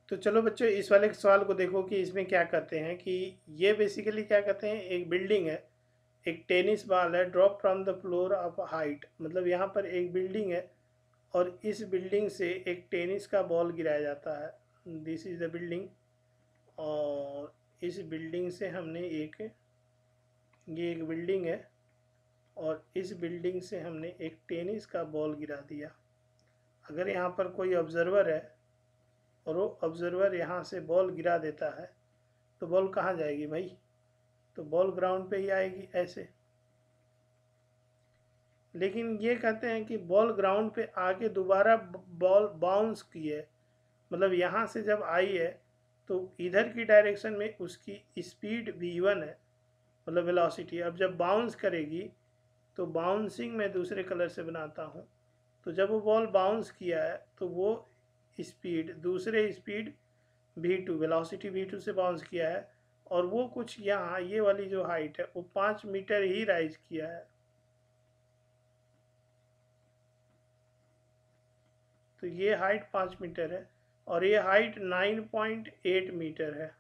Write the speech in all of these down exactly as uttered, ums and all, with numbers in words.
तो चलो बच्चों इस वाले सवाल को देखो कि इसमें क्या कहते हैं कि ये बेसिकली क्या कहते हैं, एक बिल्डिंग है, एक टेनिस बॉल है, drop from the floor of height, मतलब यहाँ पर एक बिल्डिंग है और इस बिल्डिंग से एक टेनिस का बॉल गिराया जाता है। दिस इज द बिल्डिंग, और इस बिल्डिंग से हमने एक, ये एक बिल्डिंग है और इस बिल्डिंग से हमने एक टेनिस का बॉल गिरा दिया। अगर यहाँ पर कोई ऑब्जर्वर है और वो ऑब्जर्वर यहाँ से बॉल गिरा देता है तो बॉल कहाँ जाएगी भाई? तो बॉल ग्राउंड पे ही आएगी ऐसे। लेकिन ये कहते हैं कि बॉल ग्राउंड पे आके दोबारा बॉल बाउंस की है, मतलब यहाँ से जब आई है तो इधर की डायरेक्शन में उसकी स्पीड वी वन है, मतलब वेलोसिटी। अब जब बाउंस करेगी तो बाउंसिंग मैं दूसरे कलर से बनाता हूँ, तो जब वो बॉल बाउंस किया है तो वो स्पीड, दूसरे speed v two, velocity v two से बाउंस किया है, और वो कुछ यहाँ ये वाली जो हाइट है वो पाँच मीटर ही राइज किया है। तो ये हाइट पाँच मीटर है और ये height nine point eight metre है।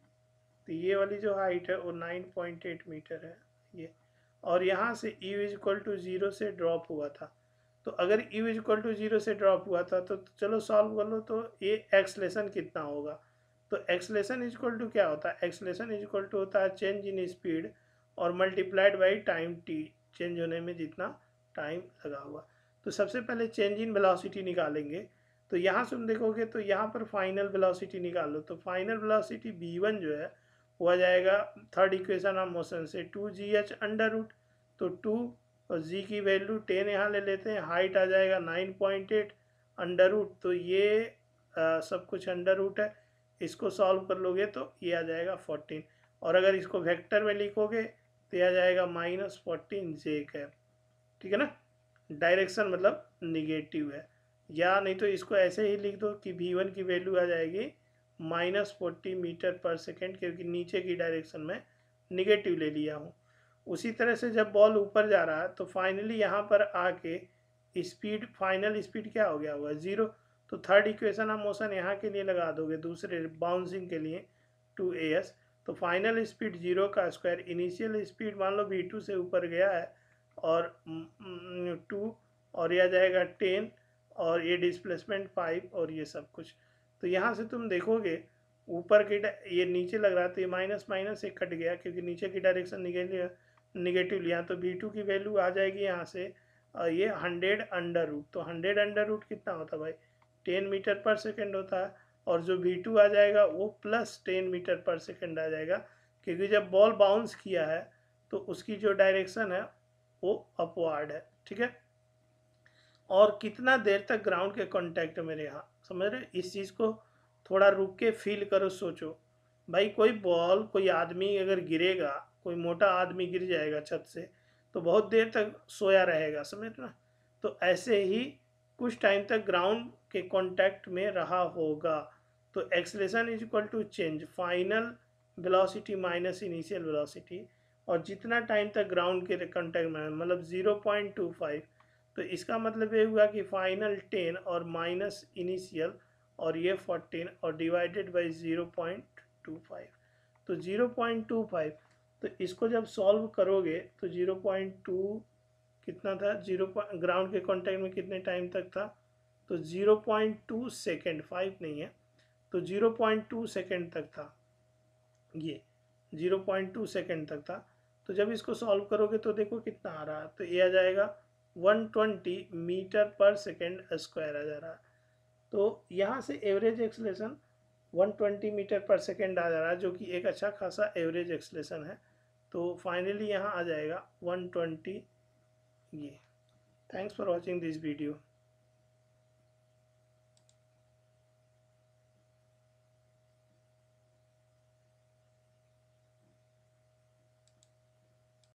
तो ये वाली जो हाइट है वो नाइन पॉइंट एट मीटर है ये, और यहाँ से u is equal to zero से ड्रॉप हुआ था। तो अगर u is equal to zero से ड्रॉप हुआ था तो चलो सॉल्व कर लो, तो ये एक्सलेशन कितना होगा? तो एक्सलेशन इज इक्वल टू क्या होता है? एक्सलेशन इज इक्वल टू होता है चेंज इन स्पीड और multiplied by time t, change होने में जितना टाइम लगा हुआ। तो सबसे पहले चेंज इन वेलोसिटी निकालेंगे। तो यहाँ से तुम देखोगे तो यहाँ पर फाइनल वेलोसिटी निकालो, तो फाइनल वेलोसिटी वी वन जो है वो आ जाएगा थर्ड इक्वेशन ऑफ मोशन से to ji H under root, तो टू और जी की वैल्यू टेन यहाँ ले लेते हैं, हाइट आ जाएगा nine point eight under root, तो ये आ, सब कुछ अंडर रूट है, इसको सॉल्व कर लोगे तो ये आ जाएगा फोर्टीन, और अगर इसको वेक्टर में लिखोगे तो ये आ जाएगा माइनस फोर्टीन जे कैप। ठीक है ना, डायरेक्शन मतलब निगेटिव है, या नहीं तो इसको ऐसे ही लिख दो कि वी वन की वैल्यू आ जाएगी minus forty metre per second, क्योंकि नीचे की डायरेक्शन में निगेटिव ले लिया हूँ। उसी तरह से जब बॉल ऊपर जा रहा है तो फाइनली यहाँ पर आके स्पीड, फाइनल स्पीड क्या हो गया होगा? ज़ीरो। तो थर्ड इक्वेशन ऑफ मोशन यहाँ के लिए लगा दोगे, दूसरे बाउंसिंग के लिए टू ए एस, तो फाइनल स्पीड जीरो का स्क्वायर, इनिशियल स्पीड मान लो वी टू से ऊपर गया है और टू, और यह जाएगा टेन, और ये डिस्प्लेसमेंट फाइव, और ये सब कुछ। तो यहाँ से तुम देखोगे ऊपर की ये नीचे लग रहा है तो ये माइनस माइनस एक कट गया क्योंकि नीचे की डायरेक्शन निगेटिव निगेटिव लिया, तो वी टू की वैल्यू आ जाएगी यहाँ से ये हंड्रेड अंडर रूट। तो हंड्रेड अंडर रूट कितना होता है भाई? टेन मीटर पर सेकेंड होता है, और जो वी टू आ जाएगा वो plus ten metre per second आ जाएगा, क्योंकि जब बॉल बाउंस किया है तो उसकी जो डायरेक्शन है वो अपवार्ड है। ठीक है, और कितना देर तक ग्राउंड के कांटेक्ट में रहा, समझ रहे? इस चीज़ को थोड़ा रुक के फील करो, सोचो भाई, कोई बॉल, कोई आदमी अगर गिरेगा, कोई मोटा आदमी गिर जाएगा छत से तो बहुत देर तक सोया रहेगा, समझ ना? तो ऐसे ही कुछ टाइम तक ग्राउंड के कांटेक्ट में रहा होगा। तो acceleration is equal to change final velocity minus initial velocity, और जितना टाइम तक ग्राउंड के कांटेक्ट में, मतलब ज़ीरो पॉइंट टू फाइव, तो इसका मतलब ये हुआ कि फाइनल टेन और माइनस इनिशियल, और ये फोर्टीन और divided by zero point two five, तो ज़ीरो पॉइंट टू फाइव। तो इसको जब सॉल्व करोगे तो ज़ीरो पॉइंट टू कितना था? जीरो ग्राउंड के कांटेक्ट में कितने टाइम तक था? तो zero point two second, five नहीं है, तो ज़ीरो पॉइंट टू सेकेंड तक था, ये ज़ीरो पॉइंट टू सेकेंड तक था। तो जब इसको सॉल्व करोगे तो देखो कितना आ रहा है, तो ये आ जाएगा one twenty metre per second square आ जा रहा है। तो यहाँ से average acceleration one twenty metre per second आ जा रहा है, जो कि एक अच्छा खासा एवरेज एक्सलेशन है। तो फाइनली यहाँ आ जाएगा वन ट्वेंटी ये। Thanks for watching this video.